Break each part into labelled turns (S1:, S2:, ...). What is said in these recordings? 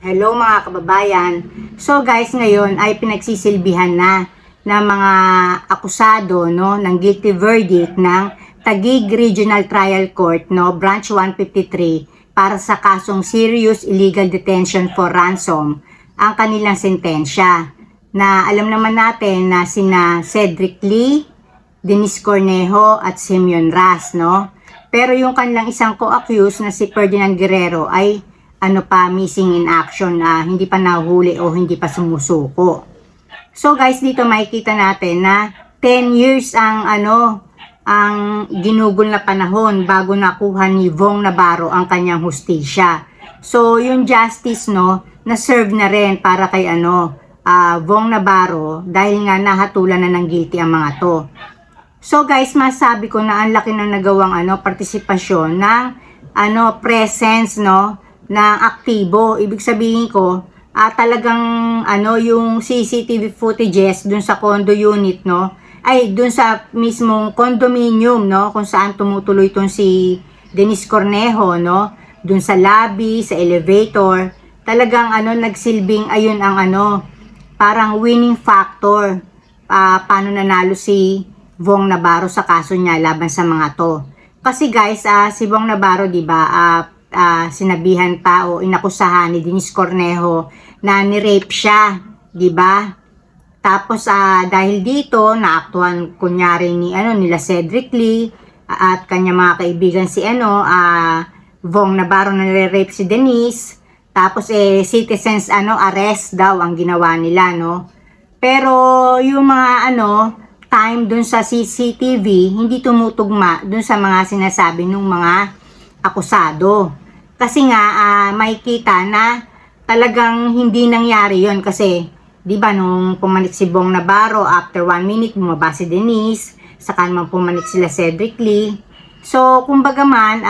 S1: Hello mga kababayan. So guys, ngayon ay pinagsisilbihan na ng mga akusado ng guilty verdict ng Taguig Regional Trial Court Branch 153 para sa kasong serious illegal detention for ransom ang kanilang sentensya. Na alam naman natin na sina Cedric Lee, Denise Cornejo at Simeon Ras, Pero yung kanilang isang co-accused na si Ferdinand Guerrero ay missing in action, hindi pa nahuli o hindi pa sumusuko. So guys, dito makikita natin na 10 years ang ginugol na panahon bago nakuha ni Vong Navarro ang kanyang hustisya. So yung justice na-serve na rin para kay Vong Navarro dahil nga nahatulan na ng guilty ang mga to. So guys, masabi ko na ang laki ng nagawang partisipasyon ng presence ng aktibo. Ibig sabihin ko, talagang yung CCTV footages dun sa condo unit, ay dun sa mismong condominium, kung saan tumutuloy itong si Denise Cornejo, dun sa lobby, sa elevator, talagang nagsilbing ayun ang parang winning factor paano nanalo si Vong Navarro sa kaso niya laban sa mga to. Kasi guys, si Vong Navarro, diba, sinabihan pa o inakusahan ni Denise Cornejo na ni-rape siya, di ba? Tapos dahil dito naaktuhan kunyari ni nila Cedric Lee at kanya mga kaibigan si Vong Navarro na nire-rape si Denise. Tapos citizens arrest daw ang ginawa nila, Pero yung mga time dun sa CCTV hindi tumutugma dun sa mga sinasabi ng mga akusado. Kasi nga, makikita na talagang hindi nangyari yon kasi, di ba, nung pumanik si Vong Navarro, after 1 minute, bumaba si Denise, saka naman pumanik sila Cedric Lee. So, kumbaga man,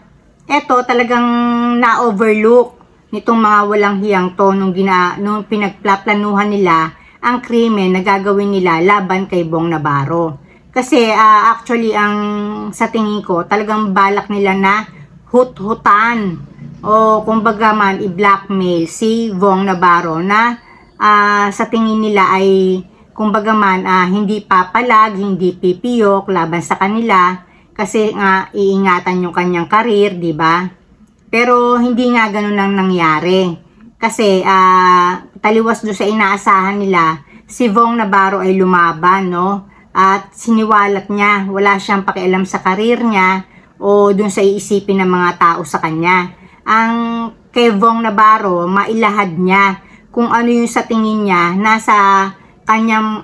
S1: eto talagang na-overlook nitong mga walang hiyang to nung pinagplaplanuhan nila ang krimen na gagawin nila laban kay Vong Navarro. Kasi, actually, sa tingin ko, talagang balak nila na hut-hutan o kumbaga man i-blackmail si Vong Navarro na sa tingin nila ay kumbaga man hindi papalag, hindi pipiyok laban sa kanila kasi nga iingatan yung kanyang karir, di ba? Pero hindi nga ganun ang nangyari kasi taliwas do sa inaasahan nila, si Vong Navarro ay lumaban, at siniwalat niya, wala siyang pakialam sa karir niya o dun sa iisipin ng mga tao sa kanya. Ang kay Vong Navarro, mailahad niya kung ano yung sa tingin niya nasa kanyang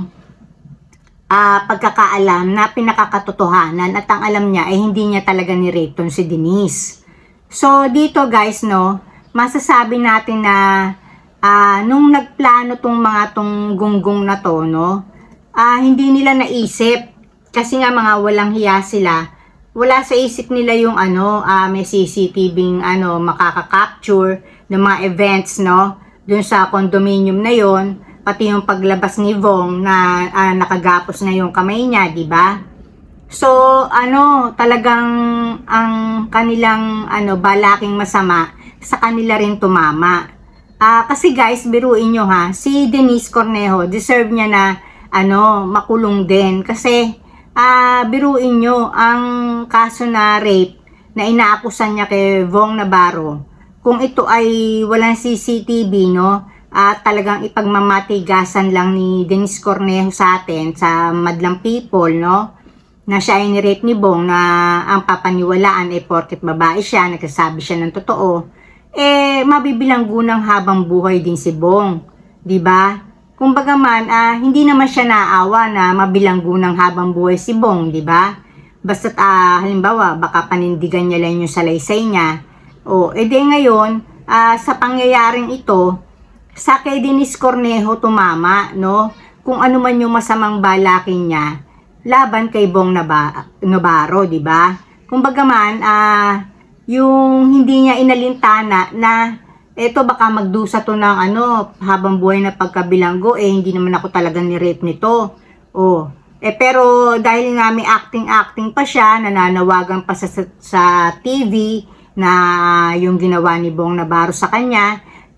S1: pagkakaalam na pinakakatotohanan at ang alam niya ay hindi niya talaga ni-rape si Denise. So dito guys, masasabi natin na nung nagplano tong mga tong gunggong na to, hindi nila naisip kasi nga mga walang hiya sila. Wala sa isip nila yung may CCTV makaka-capture ng mga events dun sa condominium na yon, pati yung paglabas ni Vong na nakagapos na yung kamay niya, di ba? So talagang ang kanilang balaking masama sa kanila rin tumama. Kasi guys, biruin nyo si Denise Cornejo deserve niya na makulong din kasi biruin nyo ang kaso na rape na inaakusan niya kay Vong Navarro. Kung ito ay walang CCTV, talagang ipagmamatigasan lang ni Denise Cornejo sa atin, sa madlang people, na siya ay ni-rape ni Vong na ang papaniwalaan ay porket babae siya, nagsasabi siya ng totoo, mabibilanggo ng habang buhay din si Vong, di ba? Kumbaga man, hindi naman siya naawa na mabilanggo ng habang buhay si Vong, di ba? Basta't halimbawa, baka panindigan niya lang yung salaysay niya. Ngayon, sa pangyayaring ito, sa kay Denise Cornejo tumama, kung ano man yung masamang balakin niya, laban kay Vong Navarro, di ba? Kumbaga man, yung hindi niya inalintana na eto baka magdusa to ng habang buhay na pagkabilanggo, hindi naman ako talagang ni-rape nito. Pero dahil nga may acting pa siya, nananawagan pa sa TV na yung ginawa ni Vong Navarro sa kanya,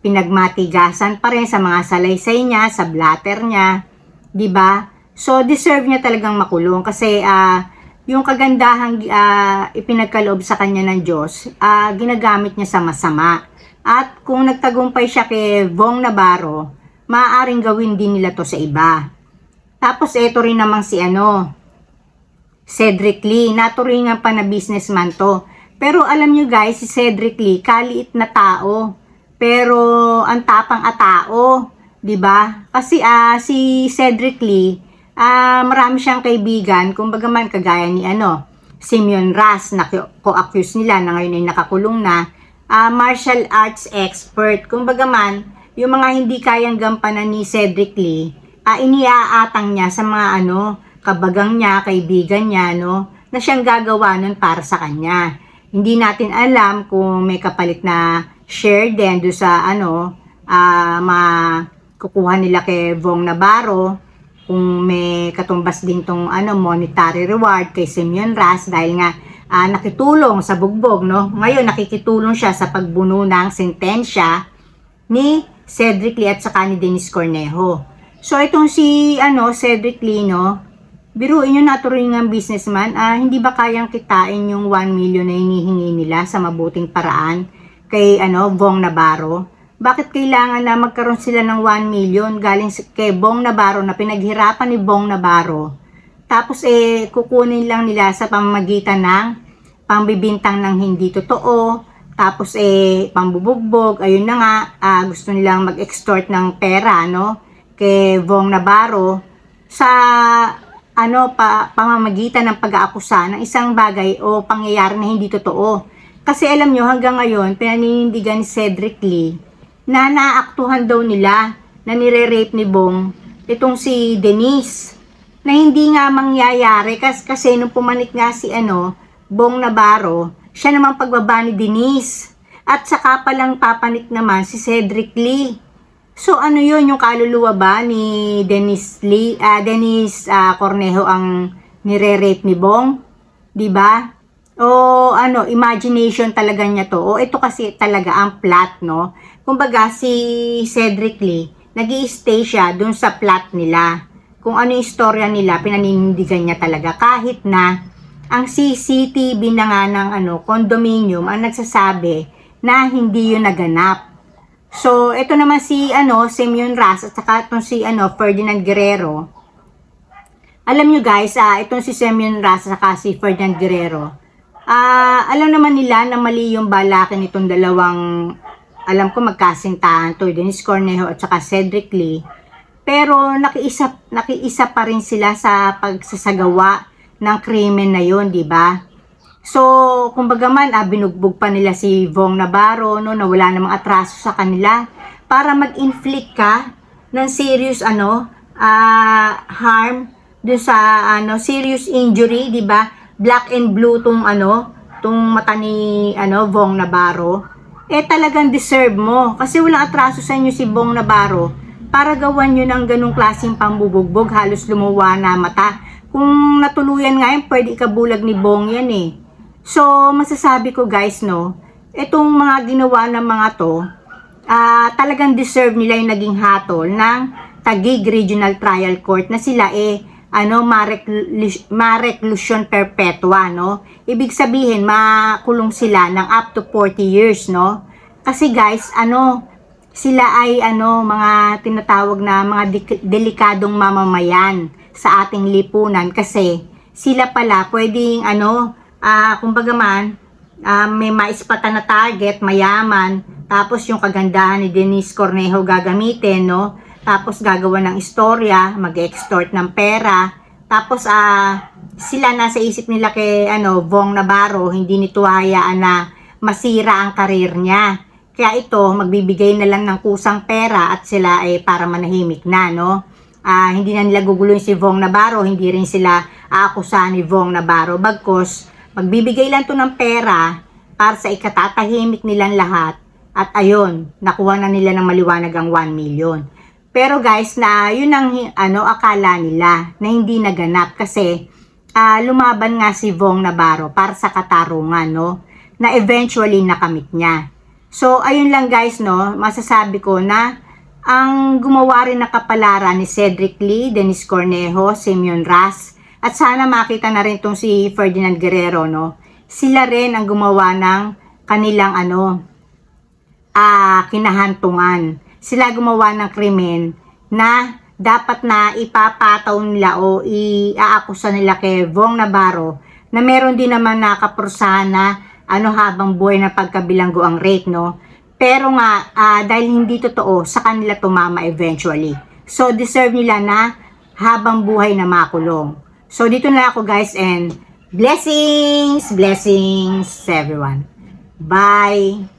S1: pinagmatigasan pa rin sa mga salaysay niya, sa blatter niya, 'di ba? So deserve niya talagang makulong kasi yung kagandahang ipinagkaloob sa kanya ng Diyos, ginagamit niya sa masama. At kung nagtagumpay siya kay Vong Navarro, maaaring gawin din nila to sa iba. Tapos eto rin namang si Cedric Lee, naturingan pa na businessman to. Pero alam nyo guys, si Cedric Lee, kaliit na tao. Pero ang tapang tao, 'di ba? Kasi si Cedric Lee, marami siyang kaibigan, kumbaga man kagaya ni Simeon Ras na co-accuse nila na ngayon ay nakakulong na, martial arts expert. Kumbaga man, yung mga hindi kayang gampanan ni Cedric Lee, iniaatang niya sa mga kabagang niya, kaibigan niya, na siyang gagawa nun para sa kanya. Hindi natin alam kung may kapalit na share din do sa makukuha nila kay Vong Navarro, kung may katumbas din tong monetary reward kay Simeon Ras dahil nga nakitulong sa bugbog, Ngayon nakikitulong siya sa pagbuno ng sentensya ni Cedric Lee at saka ni Dennis Cornejo. So itong si Cedric Lee, biruin nyo, naturingang businessman, hindi ba kayang kitain yung 1 million na hinihingi nila sa mabuting paraan kay Vong Navarro? Bakit kailangan na magkaroon sila ng 1 million galing kay Vong Navarro na pinaghirapan ni Vong Navarro? Tapos kukunin lang nila sa pamamagitan ng pambibintang ng hindi totoo, tapos pambubugbog, ayun na nga, gusto nilang mag-extort ng pera, kay Vong Navarro sa pamamagitan ng pag-aakusa ng isang bagay o pangyayari na hindi totoo. Kasi alam nyo, hanggang ngayon, pinaninindigan ni Cedric Lee na naaktuhan daw nila na nire-rape ni Vong itong si Denise, na hindi nga mangyayari kasi nung pumanik nga si Vong Navarro, siya naman pagbaba ni Denise, at saka palang papanik naman si Cedric Lee. So yun, yung kaluluwa ba ni Dennis Cornejo ang nire-rape ni Vong? 'Di ba? O imagination talaga niya to. O ito kasi talaga ang plot, Kumbaga si Cedric Lee, nag-i-stay siya dun sa plot nila. Kung ano yung istorya nila, pinaninindigan niya talaga kahit na ang CCTV na nga ng condominium ang nagsasabi na hindi yun naganap. So, ito naman si Simeon Ras at saka itong si Ferdinand Guerrero. Alam nyo guys, itong si Simeon Ras at saka si Ferdinand Guerrero, alam naman nila na mali yung balakin itong dalawang, alam ko magkasintahan to, Dennis Cornejo at saka Cedric Lee. Pero nakiisa pa rin sila sa pagsasagawa ng krimen na yun, di ba? So, kumbaga man, binugbog pa nila si Vong Navarro, na wala namang atraso sa kanila para mag-inflict ka ng serious harm dun sa serious injury, di ba? Black and blue tong mata ni Vong Navarro. Talagang deserve mo kasi walang atraso sa inyo si Vong Navarro para gawan nyo ng ganung klaseng pambubugbog, halos lumuwa na mata. Kung natuluyan nga yun, pwede ikabulag ni Vong yan So, masasabi ko guys, itong mga ginawa ng mga to, talagang deserve nila yung naging hatol ng Taguig Regional Trial Court na sila ma-reclusion perpetua, Ibig sabihin, makulong sila ng up to 40 years, Kasi guys, sila ay mga tinatawag na mga delikadong mamamayan sa ating lipunan kasi sila pala pwedeng kumbaga man, may maispatan na target, mayaman, tapos yung kagandahan ni Dennis Cornejo gagamitin, Tapos gagawa ng istorya, mag-extort ng pera, tapos sila nasa isip nila kay Vong Navarro, hindi nito hayaan na masira ang karir niya. Kaya ito, magbibigay na lang ng kusang pera at sila ay para manahimik na, hindi na nila guguluhin si Vong Navarro, hindi rin sila aakusahan ni Vong Navarro, bagkos magbibigay lang to ng pera para sa ikatatahimik nilang lahat. At ayun, nakuha na nila ng maliwanag ang 1 million. Pero guys, yun ang akala nila na hindi naganap kasi lumaban nga si Vong Navarro para sa katarungan, na eventually nakamit niya. So, ayun lang guys, no, masasabi ko na ang gumawa rin ng kapalaran ni Cedric Lee, Dennis Cornejo, Simeon Ras, at sana makita na rin tong si Ferdinand Guerrero, no. Sila rin ang gumawa ng kanilang kinahantungan. Sila gumawa ng krimen na dapat na ipapataw nila o iaakusa nila kay Vong Navarro na meron din naman nakapursahan na habang buhay na pagkabilanggo ang rape, no. Pero nga, dahil hindi totoo, sa kanila tumama eventually. So, deserve nila na habang buhay na makulong. So, dito na ako guys, and blessings everyone. Bye!